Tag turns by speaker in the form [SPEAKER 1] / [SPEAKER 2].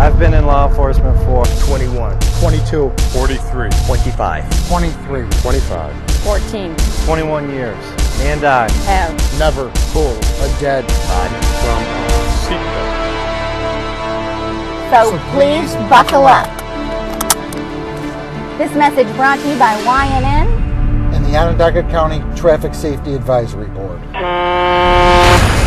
[SPEAKER 1] I've been in law enforcement for
[SPEAKER 2] 21,
[SPEAKER 3] 22,
[SPEAKER 2] 43,
[SPEAKER 4] 25,
[SPEAKER 3] 23,
[SPEAKER 2] 25,
[SPEAKER 5] 14.
[SPEAKER 1] 21 years. And I
[SPEAKER 5] Have
[SPEAKER 3] never pulled a dead
[SPEAKER 4] body
[SPEAKER 2] from a seatbelt.
[SPEAKER 6] So please buckle up. This message brought to you by YNN
[SPEAKER 3] and the Onondaga County Traffic Safety Advisory Board.